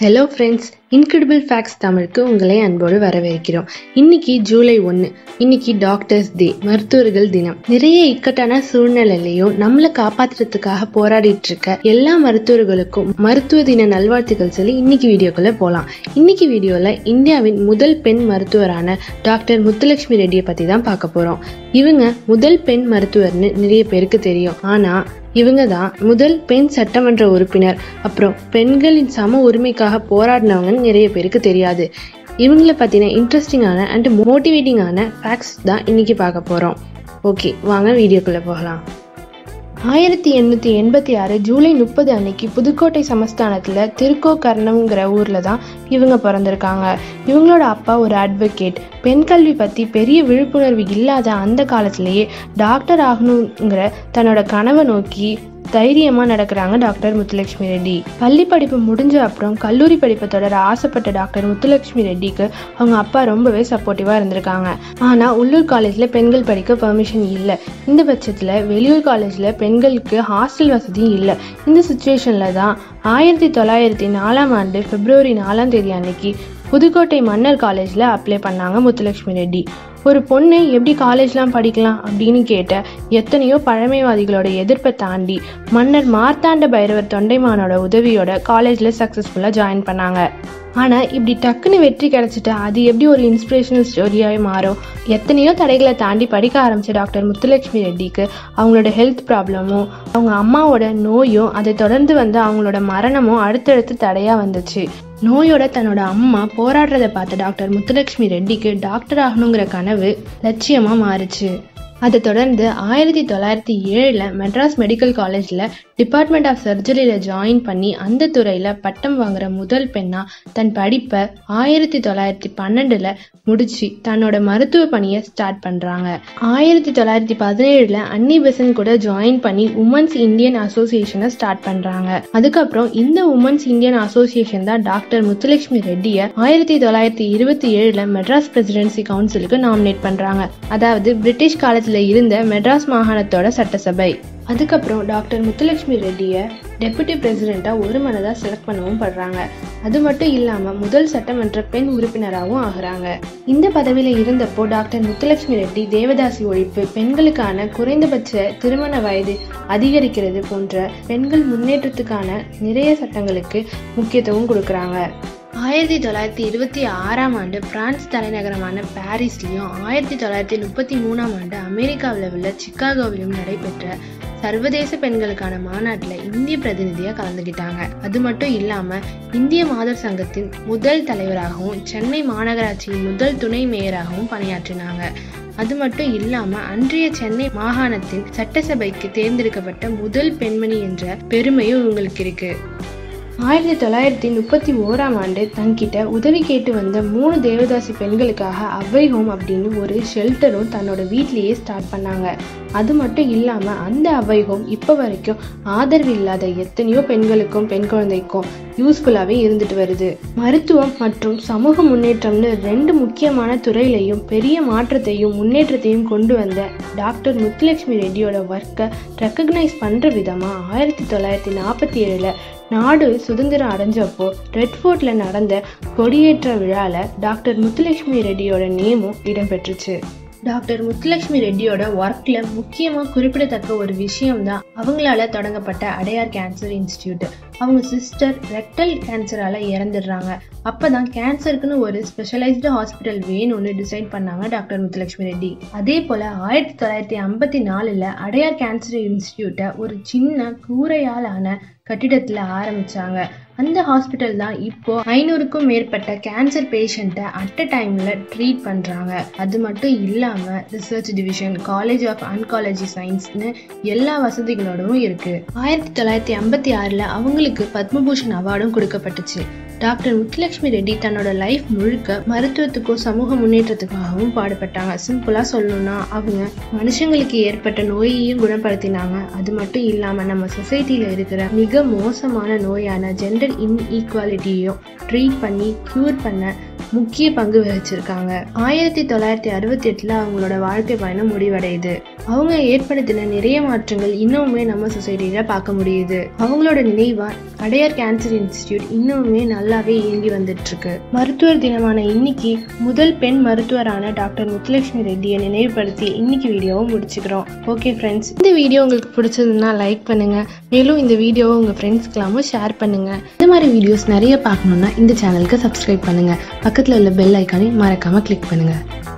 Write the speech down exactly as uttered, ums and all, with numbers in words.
Hello friends, incredible facts தமிழுக்கு உங்களை அன்போடு வரவேற்கிறோம். இன்னைக்கு ஜூலை ஒன்று, இன்னைக்கு டாக்டர்ஸ் டே, மருத்துவர்கள் தினம். நிறைய இக்கட்டான சூழ்நிலையிலையும் நம்மளை காப்பாற்றுறதுக்காக போராடிட்டு இருக்க எல்லா மருத்துவர்களுக்கும் மருத்துவ தின நல்வாழ்த்துக்கள் சொல்லி இன்னைக்கு வீடியோக்குள்ள போகலாம். இன்னைக்கு வீடியோல இந்தியாவின் முதல் பெண் மருத்துவரான டாக்டர் முத்துலட்சுமி ரெட்டியை பத்தி தான் பார்க்க போறோம். இவங்க முதல் பெண் மருத்துவர்னு நிறைய பேருக்கு தெரியும். ஆனா இவங்க தான் முதல் பெண் சட்டமன்ற உறுப்பினர். அப்புறம் பெண்களின் சம உரிமைக்காக போராடினவங்கன்னு நிறைய பேருக்கு தெரியாது. இவங்கள பத்தின இன்ட்ரெஸ்டிங்கான அண்ட் மோட்டிவேட்டிங்கான ஃபேக்ட்ஸ் தான் இன்னைக்கு பார்க்க போறோம். ஓகே, வாங்க வீடியோக்குள்ள போகலாம். ஆயிரத்தி எண்ணூற்றி எண்பத்தி ஆறு ஜூலை முப்பது அன்னைக்கு புதுக்கோட்டை சமஸ்தானத்தில் திருக்கோக்கர்ணம்ங்கிற ஊரில் தான் இவங்க பிறந்திருக்காங்க. இவங்களோட அப்பா ஒரு அட்வொகேட். பெண் கல்வி பற்றி பெரிய விழிப்புணர்வு இல்லாத அந்த காலத்திலேயே டாக்டர் ஆகணுங்கிற தன்னோட கனவை நோக்கி தைரியமாக நடக்கிறாங்க டாக்டர் முத்துலட்சுமி ரெட்டி. பள்ளி படிப்பு முடிஞ்ச அப்புறம் கல்லூரி படிப்பை தொடர ஆசைப்பட்ட டாக்டர் முத்துலட்சுமி ரெட்டிக்கு அவங்க அப்பா ரொம்பவே சப்போர்ட்டிவாக இருந்திருக்காங்க. ஆனால் உள்ளூர் காலேஜில் பெண்கள் படிக்க பெர்மிஷன் இல்லை. இந்த பட்சத்தில் வெளியூர் காலேஜில் பெண்களுக்கு ஹாஸ்டல் வசதியும் இல்லை. இந்த சுச்சுவேஷனில் தான் ஆயிரத்தி தொள்ளாயிரத்தி நாலாம் ஆண்டு பிப்ரவரி நாலாம் தேதி அன்னைக்கு புதுக்கோட்டை மன்னர் காலேஜில் அப்ளை பண்ணாங்க முத்துலட்சுமி ரெட்டி. ஒரு பொண்ணு எப்படி காலேஜ்லாம் படிக்கலாம் அப்படின்னு கேட்ட எத்தனையோ பழமைவாதிகளோட எதிர்ப்பை தாண்டி மன்னர் மார்த்தாண்ட பைரவர் தொண்டைமானோட உதவியோட காலேஜில் சக்ஸஸ்ஃபுல்லாக ஜாயின் பண்ணாங்க. ஆனால் இப்படி டக்குன்னு வெற்றி கிடைச்சிட்டு அது எப்படி ஒரு இன்ஸ்பிரேஷனல் ஸ்டோரியாகவே மாறும்? எத்தனையோ தடைகளை தாண்டி படிக்க ஆரம்பித்த டாக்டர் முத்துலட்சுமி ரெட்டிக்கு அவங்களோட ஹெல்த் ப்ராப்ளமும் அவங்க அம்மாவோட நோயும் அதை தொடர்ந்து வந்து அவங்களோட மரணமும் அடுத்தடுத்து தடையாக வந்துச்சு. நோயோட தன்னோட அம்மா போராடுறதை பார்த்த டாக்டர் முத்துலட்சுமி ரெட்டிக்கு டாக்டர் ஆகணுங்கிற கனவு லட்சியமாக மாறுச்சு. அதை தொடர்ந்து ஆயிரத்தி தொள்ளாயிரத்தி ஏழில் மெட்ராஸ் மெடிக்கல் காலேஜில் டிபார்ட்மெண்ட் ஆஃப் சர்ஜரியில் ஜாயின் பண்ணி அந்த துறையில் பட்டம் வாங்குற முதல் பெண்ணாக தன் படிப்பை ஆயிரத்தி தொள்ளாயிரத்தி பன்னெண்டில் முடிச்சு தன்னோட மருத்துவ பணியை ஸ்டார்ட் பண்ணுறாங்க. ஆயிரத்தி தொள்ளாயிரத்தி பதினேழில் அன்னி பெசன்ட் கூட ஜாயின் பண்ணி உமன்ஸ் இந்தியன் அசோசியேஷனை ஸ்டார்ட் பண்ணுறாங்க. அதுக்கப்புறம் இந்த உமன்ஸ் இந்தியன் அசோசியேஷன் தான் டாக்டர் முத்துலட்சுமி ரெட்டியை ஆயிரத்தி தொள்ளாயிரத்தி இருபத்தி ஏழில் மெட்ராஸ் பிரசிடென்சி கவுன்சிலுக்கு நாமினேட் பண்ணுறாங்க. அதாவது பிரிட்டிஷ் காலத்தில் இருந்த மெட்ராஸ் மாகாணத்தோட சட்டசபை. அதுக்கப்புறம் டாக்டர் முத்துலட்சுமி ரெட்டியை டெபுட்டி பிரசிடென்ட்டாக ஒரு மனதாக செலக்ட் பண்ணவும் படுறாங்க. அது மட்டும் இல்லாமல் முதல் சட்டமன்ற பெண் உறுப்பினராகவும் ஆகுறாங்க. இந்த பதவியில் இருந்தப்போ டாக்டர் முத்துலட்சுமி ரெட்டி தேவதாசி ஒழிப்பு, பெண்களுக்கான குறைந்தபட்ச திருமண வயது அதிகரிக்கிறது போன்ற பெண்கள் முன்னேற்றத்துக்கான நிறைய சட்டங்களுக்கு முக்கியத்துவம் கொடுக்குறாங்க. ஆயிரத்தி தொள்ளாயிரத்தி இருபத்தி ஆறாம் ஆண்டு பிரான்ஸ் தலைநகரமான பாரிஸ்லையும் ஆயிரத்தி தொள்ளாயிரத்தி முப்பத்தி மூணாம் ஆண்டு அமெரிக்காவில் உள்ள சிக்காகோவிலும் நடைபெற்ற சர்வதேச பெண்களுக்கான மாநாட்டில் இந்திய பிரதிநிதியாக கலந்துக்கிட்டாங்க. அது மட்டும் இல்லாமல் இந்திய மாதர் சங்கத்தின் முதல் தலைவராகவும் சென்னை மாநகராட்சியின் முதல் துணை மேயராகவும் பணியாற்றினாங்க. அது மட்டும் இல்லாமல் அன்றைய சென்னை மாகாணத்தின் சட்டசபைக்கு தேர்ந்தெடுக்கப்பட்ட முதல் பெண்மணி என்ற பெருமையும் இவங்களுக்கு இருக்கு. ஆயிரத்தி தொள்ளாயிரத்தி முப்பத்தி ஓராம் ஆண்டு தன்கிட்ட உதவி கேட்டு வந்த மூணு தேவதாசி பெண்களுக்காக அவ்வை ஹோம் அப்படின்னு ஒரு ஷெல்டரும் தன்னோட வீட்லேயே ஸ்டார்ட் பண்ணாங்க. அது மட்டும் இல்லாமல் அந்த அவ்வை ஹோம் இப்போ வரைக்கும் ஆதரவு இல்லாத எத்தனையோ பெண்களுக்கும் பெண் குழந்தைக்கும் யூஸ்ஃபுல்லாகவே இருந்துட்டு வருது. மருத்துவம் மற்றும் சமூக முன்னேற்றம்னு ரெண்டு முக்கியமான துறையிலையும் பெரிய மாற்றத்தையும் முன்னேற்றத்தையும் கொண்டு வந்த டாக்டர் முத்துலட்சுமி ரெட்டியோட ஒர்க்கை ரெக்கக்னைஸ் பண்ணுற விதமாக ஆயிரத்தி தொள்ளாயிரத்தி நாற்பத்தி ஏழில் நாடு சுதந்திரம் அடைஞ்சப்போ ரெட் ஃபோர்ட்ல நடந்த கொடியேற்ற விழால டாக்டர் முத்துலட்சுமி ரெட்டியோட நேமும் இடம்பெற்றுச்சு. டாக்டர் முத்துலட்சுமி ரெட்டியோட ஒர்க்ல முக்கியமா குறிப்பிடத்தக்க ஒரு விஷயம் தான் அவங்களால தொடங்கப்பட்ட அடையார் கேன்சர் இன்ஸ்டிடியூட். அவங்க சிஸ்டர் ரெக்டல் கேன்சரால இறந்துடுறாங்க. அப்பதான் கேன்சருக்குன்னு ஒரு ஸ்பெஷலைஸ்டு ஹாஸ்பிட்டல் வேணும்னு டிசைட் பண்ணாங்க டாக்டர் முத்துலட்சுமி ரெட்டி. அதே போல ஆயிரத்தி தொள்ளாயிரத்தி ஐம்பத்தி நாலுல அடையார் கேன்சர் இன்ஸ்டிடியூட்டை ஒரு சின்ன கூரையாலான கட்டிடத்துல ஆரம்பிச்சாங்க. அந்த ஹாஸ்பிட்டல் தான் இப்போ ஐநூறுக்கும் மேற்பட்ட கேன்சர் பேஷண்ட்டை அட் அ டைம்ல ட்ரீட் பண்றாங்க. அது மட்டும் இல்லாம research division, college of oncology சயின்ஸ்னு எல்லா வசதிகளோடவும் இருக்கு. ஆயிரத்தி தொள்ளாயிரத்தி ஐம்பத்தி ஆறுல அவங்களுக்கு பத்மபூஷன் அவார்டும் கொடுக்கப்பட்டுச்சு. டாக்டர் முத்துலட்சுமி ரெட்டி தன்னோட லைஃப் முழுக்க மருத்துவத்துக்கும் சமூக முன்னேற்றத்துக்காகவும் பாடுபட்டாங்க. சிம்பிளா சொல்லணும்னா அவங்க மனுஷங்களுக்கு ஏற்பட்ட நோயையும் குணப்படுத்தினாங்க. அது மட்டும் இல்லாம நம்ம சொசைட்டில இருக்கிற மிக மோசமான நோயான ஜெண்டர் இன்இக்வாலிட்டியையும் ட்ரீட் பண்ணி கியூர் பண்ண முக்கிய பங்கு வகிச்சிருக்காங்க. ஆயிரத்தி தொள்ளாயிரத்தி அறுபத்தி எட்டுல அவங்களோட வாழ்க்கை பயணம் முடிவடையுது. அவங்க ஏற்படுத்தின நிறைய மாற்றங்கள் இன்னுமே நம்ம சொசைட்டில பார்க்க முடியுது. அவங்களோட நினைவா அடையார் கேன்சர் இன்ஸ்டிடியூட் இன்னுமே நல்லாவே இயங்கி வந்துட்டு இருக்கு. மருத்துவர் தினமான இன்னைக்கு முதல் பெண் மருத்துவரான டாக்டர் முத்துலட்சுமி ரெட்டியை நினைவுபடுத்தி இன்னைக்கு வீடியோவை முடிச்சுக்கிறோம். ஓகே ஃப்ரெண்ட்ஸ், இந்த வீடியோ உங்களுக்கு பிடிச்சதுன்னா லைக் பண்ணுங்க. மேலும் இந்த வீடியோவை உங்க ஃப்ரெண்ட்ஸ்க்கெல்லாமும் ஷேர் பண்ணுங்க. இந்த மாதிரி வீடியோஸ் நிறைய பார்க்கணும்னா இந்த சேனலுக்கு சப்ஸ்கிரைப் பண்ணுங்க. பக்கத்துல உள்ள பெல் ஐக்கானை மறக்காம கிளிக் பண்ணுங்க.